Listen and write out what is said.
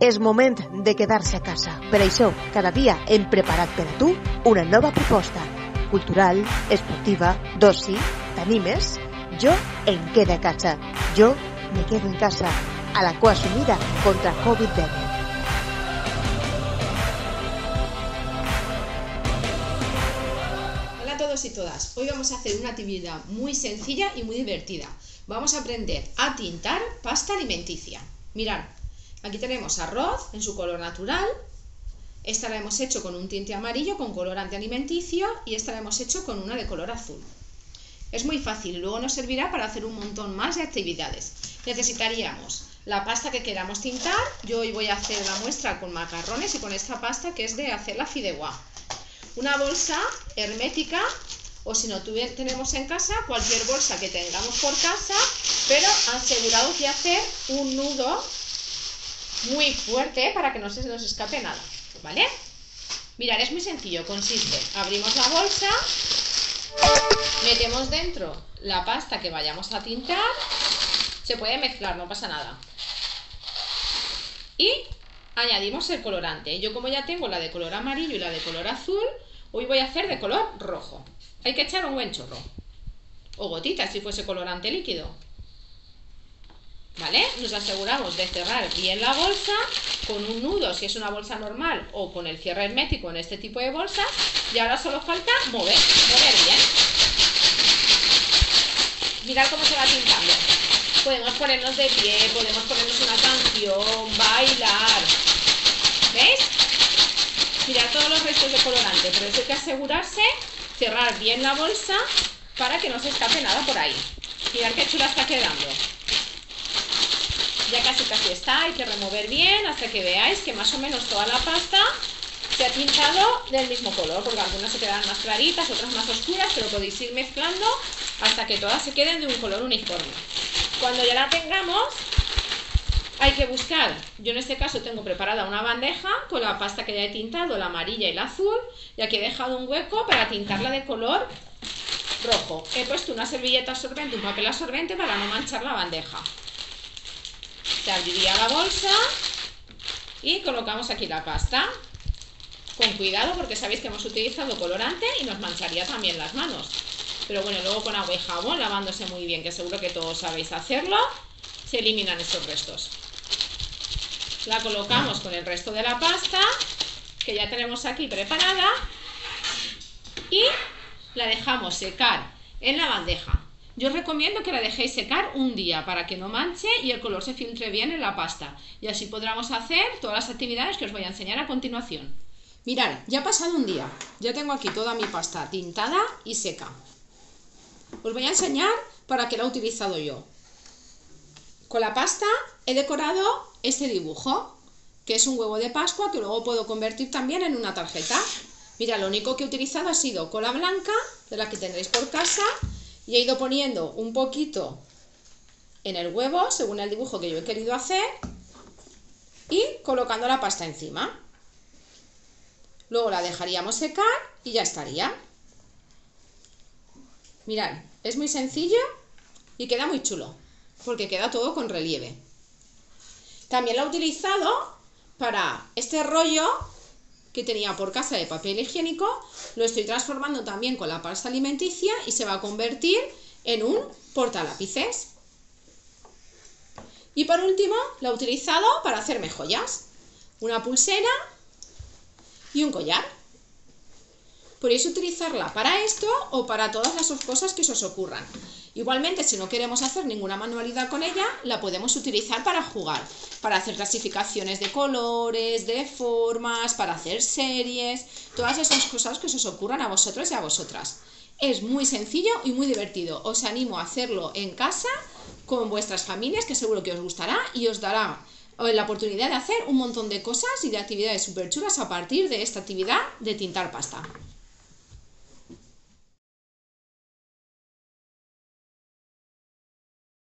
És moment de quedar-se a casa. Per això, cada dia hem preparat per a tu una nova proposta. Cultural, esportiva, d'oci, t'animes? Jo em quedo a casa. Jo me quedo en casa. A la Cua Sumida contra Covid-19. Hola a todos y todas. Hoy vamos a hacer una actividad muy sencilla y muy divertida. Vamos a aprender a tintar pasta alimenticia. Mirad, aquí tenemos arroz en su color natural. Esta la hemos hecho con un tinte amarillo con colorante alimenticio y esta la hemos hecho con una de color azul. Es muy fácil, luego nos servirá para hacer un montón más de actividades. Necesitaríamos la pasta que queramos tintar. Yo hoy voy a hacer la muestra con macarrones y con esta pasta que es de hacer la fideuá. Una bolsa hermética, o si no tenemos en casa, cualquier bolsa que tengamos por casa, pero asegurados de hacer un nudo muy fuerte para que no se nos escape nada, ¿vale? Mirad, es muy sencillo, consiste, abrimos la bolsa, metemos dentro la pasta que vayamos a tintar, se puede mezclar, no pasa nada, y añadimos el colorante. Yo, como ya tengo la de color amarillo y la de color azul, hoy voy a hacer de color rojo. Hay que echar un buen chorro, o gotitas si fuese colorante líquido, ¿vale? Nos aseguramos de cerrar bien la bolsa con un nudo si es una bolsa normal o con el cierre hermético en este tipo de bolsas, y ahora solo falta mover bien. Mirad cómo se va tintando. Podemos ponernos de pie, podemos ponernos una canción, bailar, ¿veis? Mirad todos los restos de colorante, pero eso hay que asegurarse, cerrar bien la bolsa para que no se escape nada por ahí. Mirad qué chula está quedando. Ya casi está, hay que remover bien hasta que veáis que más o menos toda la pasta se ha tintado del mismo color, porque algunas se quedan más claritas, otras más oscuras, pero podéis ir mezclando hasta que todas se queden de un color uniforme. Cuando ya la tengamos, hay que buscar, yo en este caso tengo preparada una bandeja con la pasta que ya he tintado, la amarilla y la azul, y aquí he dejado un hueco para tintarla de color rojo. He puesto una servilleta absorbente, un papel absorbente para no manchar la bandeja. Se abriría la bolsa y colocamos aquí la pasta. Con cuidado porque sabéis que hemos utilizado colorante y nos mancharía también las manos. Pero bueno, luego con agua y jabón, lavándose muy bien, que seguro que todos sabéis hacerlo, se eliminan estos restos. La colocamos con el resto de la pasta, que ya tenemos aquí preparada, y la dejamos secar en la bandeja. Yo os recomiendo que la dejéis secar un día para que no manche y el color se filtre bien en la pasta. Y así podremos hacer todas las actividades que os voy a enseñar a continuación. Mirad, ya ha pasado un día. Ya tengo aquí toda mi pasta tintada y seca. Os voy a enseñar para qué la he utilizado yo. Con la pasta he decorado este dibujo, que es un huevo de Pascua que luego puedo convertir también en una tarjeta. Mirad, lo único que he utilizado ha sido cola blanca, de la que tendréis por casa, y he ido poniendo un poquito en el huevo, según el dibujo que yo he querido hacer, y colocando la pasta encima. Luego la dejaríamos secar y ya estaría. Mirad, es muy sencillo y queda muy chulo, porque queda todo con relieve. También la he utilizado para este rollo que tenía por casa de papel higiénico, lo estoy transformando también con la pasta alimenticia y se va a convertir en un portalápices. Y por último, la he utilizado para hacerme joyas, una pulsera y un collar. Podéis utilizarla para esto o para todas las cosas que se os ocurran. Igualmente, si no queremos hacer ninguna manualidad con ella, la podemos utilizar para jugar, para hacer clasificaciones de colores, de formas, para hacer series, todas esas cosas que se os ocurran a vosotros y a vosotras. Es muy sencillo y muy divertido. Os animo a hacerlo en casa con vuestras familias, que seguro que os gustará y os dará la oportunidad de hacer un montón de cosas y de actividades súper chulas a partir de esta actividad de tintar pasta.